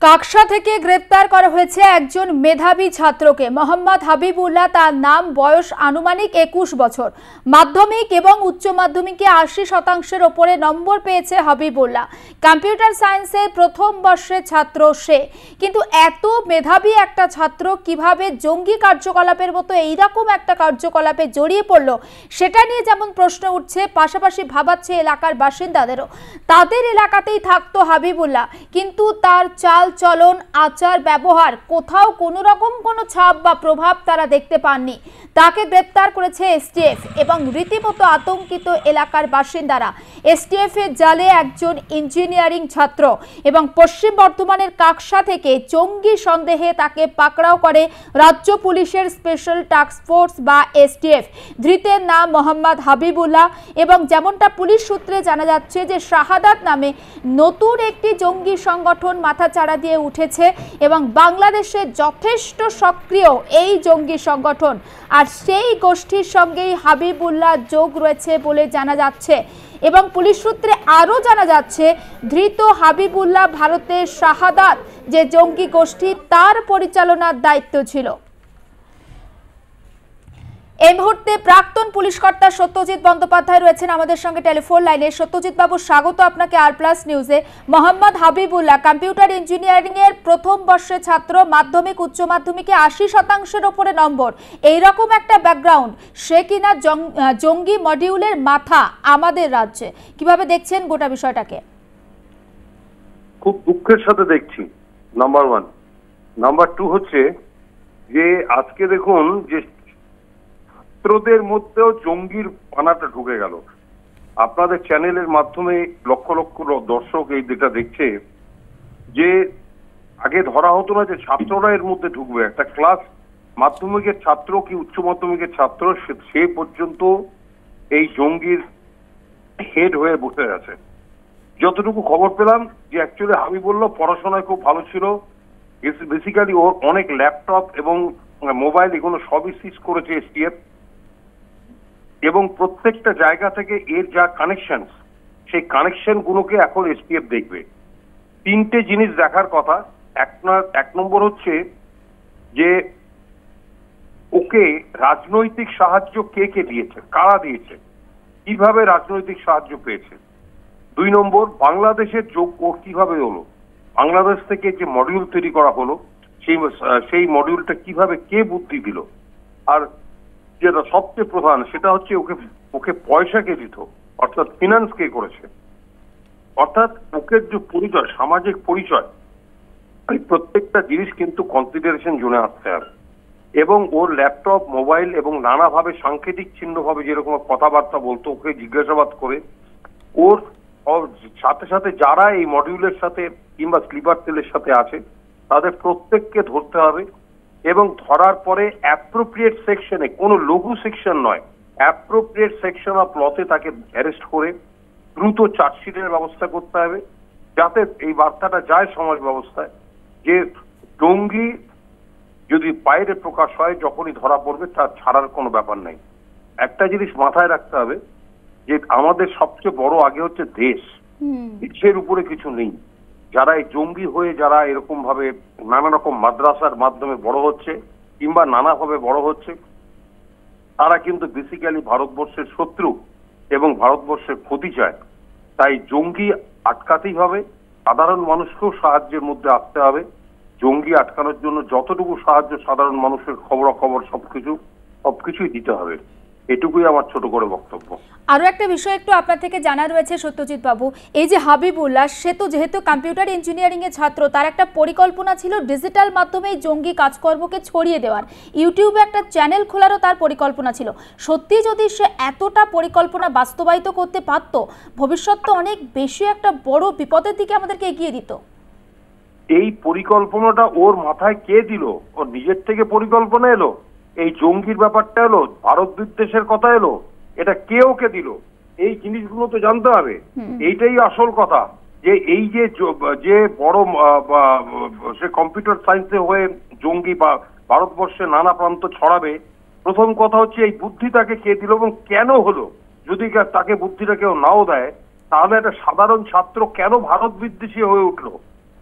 কাকসা থেকে গ্রেপ্তার করা হয়েছে একজন মেধাবী ছাত্রকে। মোহাম্মদ হাবিবুল্লাহ তার নাম, বয়স আনুমানিক 21 বছর। মাধ্যমিক এবং উচ্চ মাধ্যমিকে 80% ওপরে নম্বর পেয়েছে হাবিবুল্লাহ। কম্পিউটার সায়েন্সের প্রথম বর্ষের ছাত্র সে। কিন্তু এত মেধাবী একটা ছাত্র কিভাবে জঙ্গি কার্যকলাপের মতো এইরকম একটা কার্যকলাপে জড়িয়ে পড়ল, সেটা নিয়ে যেমন প্রশ্ন উঠছে, পাশাপাশি ভাবাচ্ছে এলাকার বাসিন্দাদেরও। তাদের এলাকাতেই থাকতো হাবিবুল্লাহ, কিন্তু তার চাল চলন, আচার ব্যবহার কোথাও কোনো রকম কোনো ছাপ বা প্রভাব তারা দেখতে পাননি। তাকে গ্রেপ্তার করেছে এসটিএফ এবং রীতিমতো আতঙ্কিত এলাকার বাসিন্দারা। এসটিএফ এর জালে একজন ইঞ্জিনিয়ারিং ছাত্র এবং পশ্চিম বর্ধমানের কাকসা থেকে জঙ্গি সন্দেহে তাকে পাকড়াও করে রাজ্য পুলিশের স্পেশাল টাস্ক ফোর্স বা এসটিএফ। ধৃতের নাম মোহাম্মদ হাবিবুল্লাহ এবং যেমনটা পুলিশ সূত্রে জানা যাচ্ছে যে শাহাদাত নামে নতুন একটি জঙ্গি সংগঠন মাথাচাড়া দিয়ে উঠেছে এবং বাংলাদেশে যথেষ্ট সক্রিয় এই জঙ্গি সংগঠন, আর সেই গোষ্ঠীর সঙ্গেই হাবিবুল্লাহ যোগ রয়েছে বলে জানা যাচ্ছে। এবং পুলিশ সূত্রে আরও জানা যাচ্ছে ধৃত হাবিবুল্লাহ ভারতের শাহাদাত যে জঙ্গি গোষ্ঠী, তার পরিচালনার দায়িত্ব ছিল। এই মুহূর্তে প্রাক্তন পুলিশ কর্তা সত্যজিৎ বন্দ্যোপাধ্যায় রয়েছেন আমাদের সঙ্গে টেলিফোন লাইনে। সত্যজিৎ বাবু, স্বাগত আপনাকে আর প্লাস নিউজে। মোহাম্মদ হাবিবুল্লাহ কম্পিউটার ইঞ্জিনিয়ারিং এর প্রথম বর্ষের ছাত্র, মাধ্যমিক উচ্চ মাধ্যমিকে 80%-এর উপরে নম্বর, এইরকম একটা ব্যাকগ্রাউন্ড, সে কিনা জঙ্গি মডিউলের মাথা আমাদের রাজ্যে। কিভাবে দেখছেন গোটা বিষয়টাকে? খুব দুঃখের সাথে দেখছি, নাম্বার ওয়ান। নাম্বার টু হচ্ছে যে আজকে দেখুন যে ছাত্রদের মধ্যেও জঙ্গির পানাটা ঢুকে গেল। আপনাদের চ্যানেলের মাধ্যমে লক্ষ লক্ষ দর্শক এই যেটা দেখছে, যে আগে ধরা হতো না যে ছাত্ররা এর মধ্যে ঢুকবে। একটা ক্লাস মাধ্যমিকের ছাত্র কি উচ্চ মাধ্যমিকের ছাত্র, সে পর্যন্ত এই জঙ্গির হেড হয়ে বসে আছে। যতটুকু খবর পেলাম যে অ্যাকচুয়ালি হাবিবুল্লাহ পড়াশোনায় খুব ভালো ছিল, বেসিক্যালি ওর অনেক ল্যাপটপ এবং মোবাইল এগুলো সবই সিজ করেছে এসটিএফ, এবং প্রত্যেকটা জায়গা থেকে এর যা কানেকশন, সেই কানেকশন গুলোকে এখন এসটিএফ দেখবে। তিনটে জিনিস দেখার কথা। এক নম্বর হচ্ছে যে ওকে রাজনৈতিক সাহায্য কে কে দিয়েছে, কারা দিয়েছে, কিভাবে রাজনৈতিক সাহায্য পেয়েছে। 2 নম্বর, বাংলাদেশের যোগ ওর কিভাবে হলো, বাংলাদেশ থেকে যে মডিউল তৈরি করা হলো সেই মডিউলটা কিভাবে কে বুদ্ধি দিল। আর যেটা সবচেয়ে প্রধান সেটা হচ্ছে ওকে পয়সা কে দিত, অর্থাৎ ফিনান্স কে করেছে। অর্থাৎ ওকে যে পরিচয়, সামাজিক পরিচয়, এই প্রত্যেকটা জিনিস কিন্তু কনসিডারেশন জোনে আসতে হবে। এবং ওর ল্যাপটপ, মোবাইল এবং নানাভাবে সাংকেতিক চিহ্নভাবে যেরকম কথাবার্তা বলতো, ওকে জিজ্ঞাসাবাদ করে ওর সাথে সাথে যারা এই মডিউলের সাথে কিংবা স্লিপার সেলের সাথে আছে তাদের প্রত্যেককে ধরতে হবে। এবং ধরার পরে অ্যাপ্রোপ্রিয়েট সেকশনে, কোনো লঘু সেকশন নয়, অ্যাপ্রোপ্রিয়েট সেকশন অফ লতে তাকে অ্যারেস্ট করে দ্রুত চার্জশিটের ব্যবস্থা করতে হবে, যাতে এই বার্তাটা যায় সমাজ ব্যবস্থায় যে জঙ্গি যদি বাইরে প্রকাশ হয়, যখনই ধরা পড়বে তার ছাড়ার কোনো ব্যাপার নাই। একটা জিনিস মাথায় রাখতে হবে যে আমাদের সবচেয়ে বড় আগে হচ্ছে দেশ, দেশের উপরে কিছু নেই। যারা এই জঙ্গি হয়ে যারা এরকম ভাবে নানা রকম মাদ্রাসার মাধ্যমে বড় হচ্ছে কিংবা নানাভাবে বড় হচ্ছে, তারা কিন্তু বেসিক্যালি ভারতবর্ষের শত্রু এবং ভারতবর্ষের ক্ষতি চায়। তাই জঙ্গি আটকাতেই হবে, সাধারণ মানুষকেও সাহায্যের মধ্যে আসতে হবে। জঙ্গি আটকানোর জন্য যতটুকু সাহায্য সাধারণ মানুষের খবরাখবর সবকিছুই দিতে হবে। এটুকুই আমার ছোট করে বক্তব্য। আরও একটা বিষয় একটু আপনার থেকে জানা রয়েছে সত্যজিৎ বাবু, এই যে হাবিবুল্লাহ, সে তো যেহেতু কম্পিউটার ইঞ্জিনিয়ারিং এর ছাত্র, তার একটা পরিকল্পনা ছিল ডিজিটাল মাধ্যমে জঙ্গি কাজকর্মকে ছড়িয়ে দেওয়ার, ইউটিউবে একটা চ্যানেল খোলারও তার পরিকল্পনা ছিল। সত্যি যদি সে এতটা পরিকল্পনা বাস্তবায়িত করতে পারত, ভবিষ্যৎ তো অনেক বেশি একটা বড় বিপদের দিকে আমাদেরকে এগিয়ে দিত। এই পরিকল্পনাটা ওর মাথায় কে দিল? ওর নিজের থেকে পরিকল্পনা এলো? এই জঙ্গির ব্যাপারটা এলো, ভারত বিদ্বেষের কথা এলো, এটা কে ওকে দিল? এই জিনিসগুলো তো জানতে হবে। এইটাই আসল কথা, যে এই যে বড় সে কম্পিউটার সায়েন্সে হয়ে জঙ্গি বা ভারতবর্ষে নানা প্রান্ত ছড়াবে, প্রথম কথা হচ্ছে এই বুদ্ধি তাকে কে দিল এবং কেন হলো। যদি তাকে বুদ্ধিটা কেউ নাও দেয়, তাহলে একটা সাধারণ ছাত্র কেন ভারত বিদ্বেষী হয়ে উঠলো?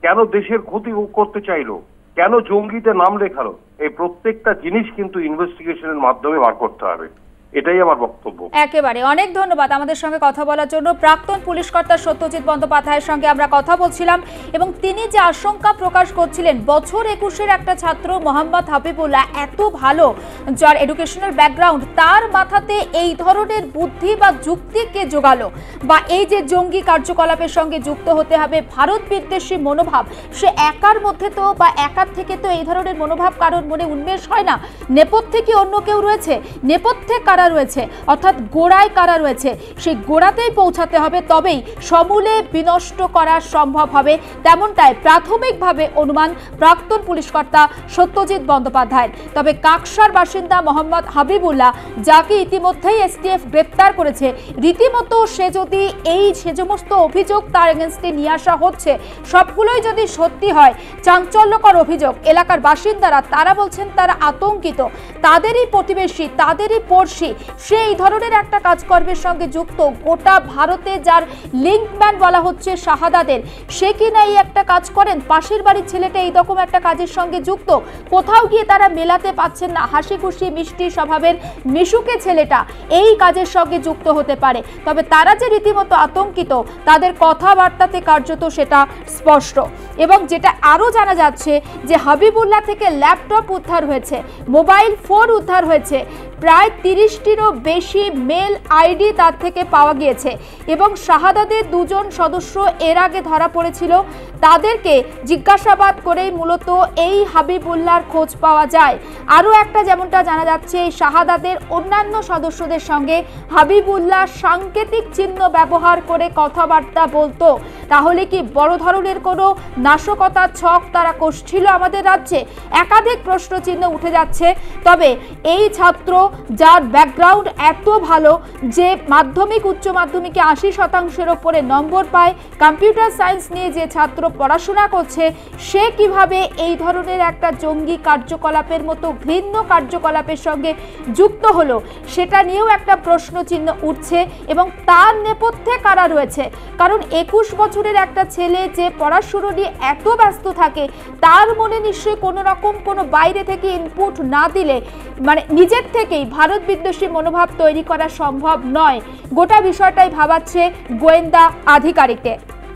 কেন দেশের ক্ষতি করতে চাইলো, কেন জঙ্গিতে নাম লেখালো, এই প্রত্যেকটা জিনিস কিন্তু ইনভেস্টিগেশনের মাধ্যমে বার করতে হবে। এটাই আমার বক্তব্য। একেবারে অনেক ধন্যবাদ আমাদের সঙ্গে কথা বলার জন্য। প্রাক্তন পুলিশ কর্তা সত্যজিৎ বন্দ্যোপাধ্যায়ের সঙ্গে আমরা কথা বলছিলাম এবং তিনি যে আশঙ্কা প্রকাশ করছিলেন, বছর 21-এর একটা ছাত্র মোহাম্মদ হাবিবুল্লাহ এত ভালো, যার এডুকেশনাল ব্যাকগ্রাউন্ড, তার মাথাতে এই ধরনের বুদ্ধি বা যুক্তি কে জোগালো, বা এই যে জঙ্গি কার্যকলাপের সঙ্গে যুক্ত হতে হবে ভারত বিদ্বেষী মনোভাব, সে একার মধ্যে তো বা একার থেকে তো এই ধরনের মনোভাব কারোর মনে উন্মেষ হয় না। নেপথ্যে কি অন্য কেউ রয়েছে? নেপথ্যে রয়েছে, অর্থাৎ গোড়ায় কারা রয়েছে, সেই গোড়াতেই পৌঁছাতে হবে, তবেই সমূলে বিনষ্ট করা সম্ভব হবে, তেমনটাই প্রাথমিকভাবে অনুমান প্রাক্তন পুলিশ কর্তা সত্যজিৎ বন্দ্যোপাধ্যায়ের। তবে কাকসার বাসিন্দা মোহাম্মদ হাবিবুল্লাহ, যাকে ইতিমধ্যেই এসটিএফ গ্রেপ্তার করেছে, রীতিমতো সে যদি সে সমস্ত অভিযোগ তার এগেনস্টে নিয়ে আসা হচ্ছে সবগুলোই যদি সত্যি হয়, চাঞ্চল্যকর অভিযোগ, এলাকার বাসিন্দারা তারা বলছেন তারা আতঙ্কিত, তাদেরই প্রতিবেশী, তাদেরই পড়শি সে এই ধরনের একটা কাজকর্মের সঙ্গে যুক্ত। গোটা ভারতে যার লিঙ্কম্যান বলা হচ্ছে শাহাদাদের, সে কি না এই একটা কাজ করেন, পাশের বাড়ির ছেলেটা এইরকম একটা কাজের সঙ্গে যুক্ত, কোথাও গিয়ে তারা মেলাতে পাচ্ছেন না, হাসি খুশি মিষ্টি স্বভাবের মিশুকে ছেলেটা এই কাজের সঙ্গে যুক্ত হতে পারে। তবে তারা যে রীতিমতো আতঙ্কিত, তাদের কথাবার্তাতে কার্যত সেটা স্পষ্ট। এবং যেটা আরও জানা যাচ্ছে যে হাবিবুল্লাহ থেকে ল্যাপটপ উদ্ধার হয়েছে, মোবাইল ফোন উদ্ধার হয়েছে, প্রায় 30টিরও বেশি মেল আইডি তার থেকে পাওয়া গিয়েছে এবং শাহাদাদের দুজন সদস্য এর আগে ধরা পড়েছিল, তাদেরকে জিজ্ঞাসাবাদ করেই মূলত এই হাবিবুল্লাহর খোঁজ পাওয়া যায়। আরও একটা যেমনটা জানা যাচ্ছে, এই শাহাদাদের অন্যান্য সদস্যদের সঙ্গে হাবিবুল্লাহ সাংকেতিক চিহ্ন ব্যবহার করে কথাবার্তা বলতো। তাহলে কি বড় ধরনের কোনো নাশকতার ছক তারা কষছিল আমাদের রাজ্যে? একাধিক প্রশ্নচিহ্ন উঠে যাচ্ছে। তবে এই ছাত্র, যার ব্যাকগ্রাউন্ড এত ভালো যে মাধ্যমিক উচ্চ মাধ্যমিকে 80%-এর ওপরে নম্বর পায়, কম্পিউটার সায়েন্স নিয়ে যে ছাত্র পড়াশোনা করছে, সে কিভাবে এই ধরনের একটা জঙ্গি কার্যকলাপের মতো ঘৃণ্য কার্যকলাপের সঙ্গে যুক্ত হলো, সেটা নিয়েও একটা প্রশ্নচিহ্ন উঠছে। এবং তার নেপথ্যে কারা রয়েছে, কারণ 21 বছরের একটা ছেলে যে পড়াশুনো নিয়ে এত ব্যস্ত থাকে, তার মনে নিশ্চয়ই কোনো রকম কোনো বাইরে থেকে ইনপুট না দিলে, মানে নিজের থেকেই ভারত বিদ্বেষী মনোভাব তৈরি করা সম্ভব নয়। গোটা বিষয়টাই ভাবাচ্ছে গোয়েন্দা আধিকারিকদের।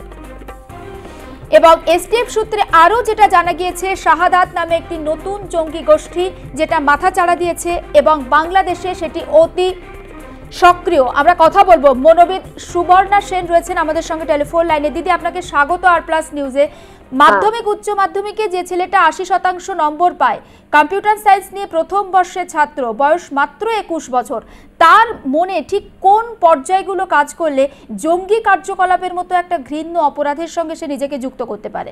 এবং এসটিএফ সূত্রে আরও যেটা জানা গিয়েছে, শাহাদাত নামে একটি নতুন জঙ্গি গোষ্ঠী যেটা মাথাচাড়া দিয়েছে এবং বাংলাদেশে সেটি অতি সক্রিয়। আমরা কথা বলবো, মনোবিদ সুবর্ণা সেন রয়েছেন আমাদের সঙ্গে টেলিফোন লাইনে। দিদি, আপনাকে স্বাগত আর+ নিউজে। মাধ্যমিক উচ্চ মাধ্যমিকে যে ছেলেটা 80% নম্বর পায়, কম্পিউটার সায়েন্স নিয়ে প্রথম বর্ষের ছাত্র, বয়স মাত্র 21 বছর, তার মনে ঠিক কোন পর্যায়গুলো কাজ করলে জঙ্গি কার্যকলাপের মতো একটা ঘৃণ্য অপরাধের সঙ্গে সে নিজেকে যুক্ত করতে পারে?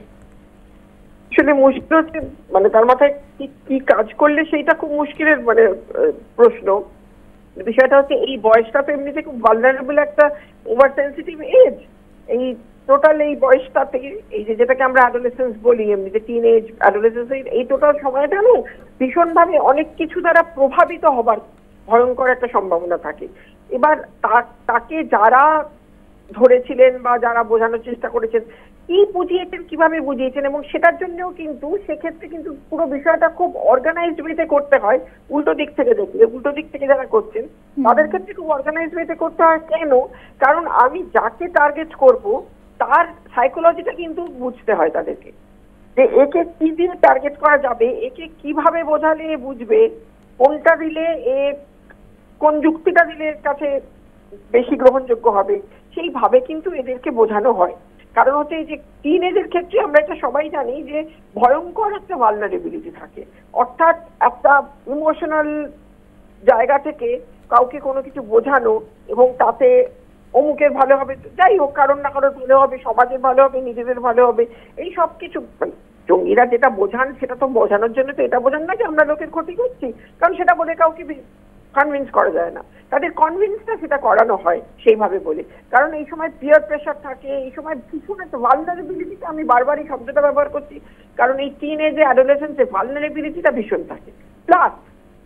আসলে মুশকিল হচ্ছে, মানে তার মাথায় কি কাজ করলে সেইটা খুব মুশকিলের প্রশ্ন। বিষয়টা হচ্ছে এই বয়সটা তো এমনিতে খুব ভালনারেবল একটা ওভার সেন্সিটিভ এজ। এই টোটাল এই বয়সটাতে, এই যেটাকে আমরা অ্যাডোলেসেন্স বলি, এমনিতে টিন এজ, অ্যাডোলেসেন্স, এই টোটাল সময়টা না ভীষণভাবে অনেক কিছু দ্বারা প্রভাবিত হবার ভয়ঙ্কর একটা সম্ভাবনা থাকে। এবার তাকে যারা ধরেছিলেন বা যারা বোঝানোর চেষ্টা করেছেন, কি বুঝিয়েছেন, কিভাবে বুঝিয়েছেন, এবং সেটার জন্যও কিন্তু সেক্ষেত্রে কিন্তু পুরো বিষয়টা খুব অর্গানাইজড ওয়েতে করতে হয়। উল্টো দিক থেকে দেখলে, উল্টো দিক থেকে যারা করছেন তাদের ক্ষেত্রে খুব অর্গানাইজড ওয়েতে করতে হয়। কেন? কারণ আমি যাকে টার্গেট করব তার সাইকোলজিটা কিন্তু বুঝতে হয় তাদেরকে, যে একে কি দিয়ে টার্গেট করা যাবে, একে কিভাবে বোঝালে এ বুঝবে, কোনটা দিলে এ, কোন যুক্তিটা দিলে এর কাছে বেশি গ্রহণযোগ্য হবে, সেইভাবে কিন্তু এদেরকে বোঝানো হয়। কারণ হচ্ছে এই যে টিনেজের ক্ষেত্রে আমরা এটা সবাই জানি যে ভয়ঙ্কর একটা ভালনারেবিলিটি থাকে, অর্থাৎ একটা ইমোশনাল জায়গা থেকে কাউকে কোনো কিছু বোঝানো এবং তাতে অমুকের ভালো হবে, যাই হোক, কারণ না কারোর ভালো হবে, সমাজের ভালো হবে, নিজেদের ভালো হবে, এই সব কিছু। জঙ্গিরা যেটা বোঝান সেটা তো বোঝানোর জন্য তো এটা বোঝান না যে আমরা লোকের ক্ষতি করছি, কারণ সেটা বলে কাউকে কনভিন্স করা যায় না। তাদের কনভিন্সটা সেটা করানো হয় সেইভাবে বলে, কারণ এই সময় পিয়ার প্রেশার থাকে, এই সময় ভীষণ একটা ভালনারেবিলিটিটা, আমি বারবার এই শব্দটা ব্যবহার করছি কারণ এই টিন এজে, অ্যাডোলেসেন্সে ভালনারেবিলিটিটা ভীষণ থাকে। প্লাস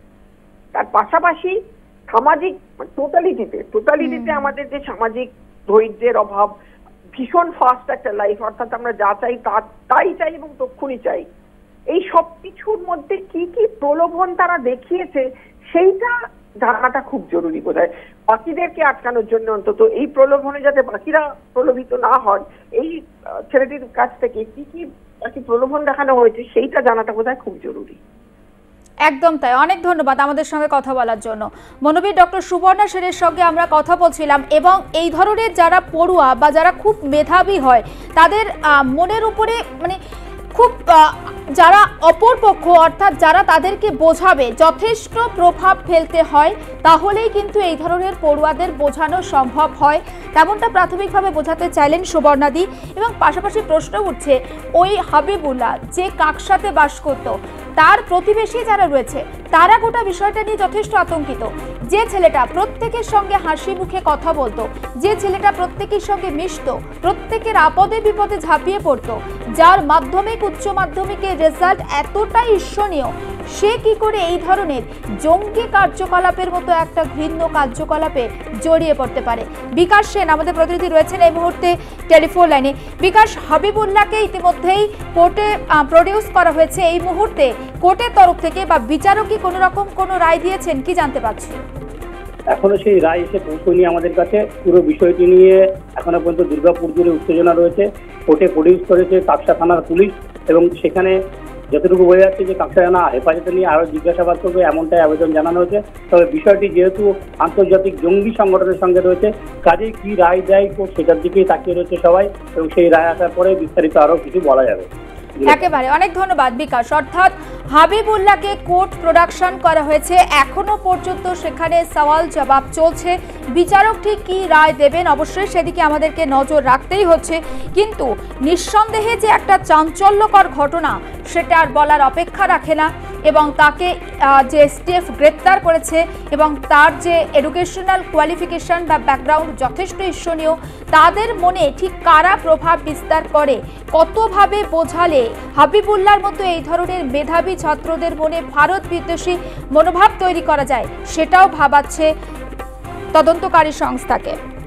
তার পাশাপাশি সামাজিক টোটালিটিতে আমাদের যে সামাজিক ধৈর্যের অভাব, ভীষণ ফাস্ট একটা লাইফ, অর্থাৎ আমরা যা চাই তাই চাই এবং তক্ষুনি চাই। এই সব কিছুর মধ্যে কি কি প্রলোভন তারা দেখিয়েছে সেইটা জানাটা খুব জরুরি বোধহয়, বাকিদেরকে আটকানোর জন্য অন্তত। এই প্রলোভনে যাতে বাকিরা প্রলোভিত না হন, এই ছেলেটির কাছ থেকে কি কি বাকি প্রলোভন দেখানো হয়েছে সেইটা জানাটা বোধহয় খুব জরুরি। একদম তাই, অনেক ধন্যবাদ আমাদের সঙ্গে কথা বলার জন্য। মনোবিদ ডক্টর সুবর্ণা সেনের সঙ্গে আমরা কথা বলছিলাম, এবং এই ধরনের যারা পড়ুয়া বা যারা খুব মেধাবী হয় তাদের মনের উপরে মানে খুব যারা অপরপক্ষ অর্থাৎ যারা তাদেরকে বোঝাবে যথেষ্ট প্রভাব ফেলতে হয়, তাহলেই কিন্তু এই ধরনের পড়ুয়াদের বোঝানো সম্ভব হয়, তেমনটা প্রাথমিকভাবে বোঝাতে চাইলেন সুবর্ণাদি। এবং পাশাপাশি প্রশ্ন উঠছে, ওই হাবিবুল্লাহ যে কাকসাতে বাস করত, তার প্রতিবেশী যারা রয়েছে তারা গোটা বিষয়টা নিয়ে যথেষ্ট আতঙ্কিত। যে ছেলেটা প্রত্যেকের সঙ্গে হাসি মুখে কথা বলতো, যে ছেলেটা প্রত্যেকের সঙ্গে মিশতো, প্রত্যেকের আপদে বিপদে ঝাঁপিয়ে পড়তো, যার মাধ্যমিক উচ্চ মাধ্যমিকের রেজাল্ট এতটাই ঈর্ষণীয়, সে কি করে এই ধরনের জঙ্গি কার্যকলাপের মতো একটা ঘৃণ্য কার্যকলাপে জড়িয়ে পড়তে পারে? বিকাশ সেন আমাদের প্রতিনিধি রয়েছেন এই মুহূর্তে টেলিফোন লাইনে। বিকাশ, হাবিবুল্লাহকে ইতিমধ্যেই কোর্টে প্রডিউস করা হয়েছে, এই মুহূর্তে কোর্টের তরফ থেকে বা বিচারকই কোনো রকম কোনো রায় দিয়েছেন কি জানতে পারছি? এখনো সেই রায় এসে পৌঁছয়নি আমাদের কাছে। পুরো বিষয়টি নিয়ে এখনো পর্যন্ত দুর্গাপুর জুড়ে উত্তেজনা রয়েছে। কোর্টে প্রডিউস করেছে কাকসা থানার পুলিশ, এবং সেখানে যতটুকু বোঝা যাচ্ছে যে কাকসা থানা হেফাজতে নিয়ে আরও জিজ্ঞাসাবাদ করবে এমনটাই আবেদন জানানো হয়েছে। তবে বিষয়টি যেহেতু আন্তর্জাতিক জঙ্গি সংগঠনের সঙ্গে রয়েছে, কাজেই কি রায় দেয় সেটার দিকেই তাকিয়ে রয়েছে সবাই, এবং সেই রায় আসার পরে বিস্তারিত আরও কিছু বলা যাবে। একেবারে অনেক ধন্যবাদ বিকাশ। অর্থাৎ হাবিবুল্লাহকে কোর্ট প্রোডাকশন করা হয়েছে, এখনো পর্যন্ত সেখানে সওয়াল জবাব চলছে। বিচারক ঠিক কি রায় দেবেন অবশ্যই সেদিকে আমাদেরকে নজর রাখতেই হচ্ছে, কিন্তু নিঃসন্দেহে যে একটা চাঞ্চল্যকর ঘটনা সেটা আর বলার অপেক্ষা রাখে না। এবং তাকে যে এসটিএফ গ্রেপ্তার করেছে এবং তার যে এডুকেশনাল কোয়ালিফিকেশন বা ব্যাকগ্রাউন্ড যথেষ্ট ঈর্ষণীয়, তাদের মনে ঠিক কারা প্রভাব বিস্তার করে, কতভাবে বোঝালে হাবিবুল্লাহর মতো এই ধরনের মেধাবী ছাত্রদের মনে ভারত বিদ্বেষী মনোভাব তৈরি করা যায়, সেটাও ভাবাচ্ছে তদন্তকারী সংস্থাকে।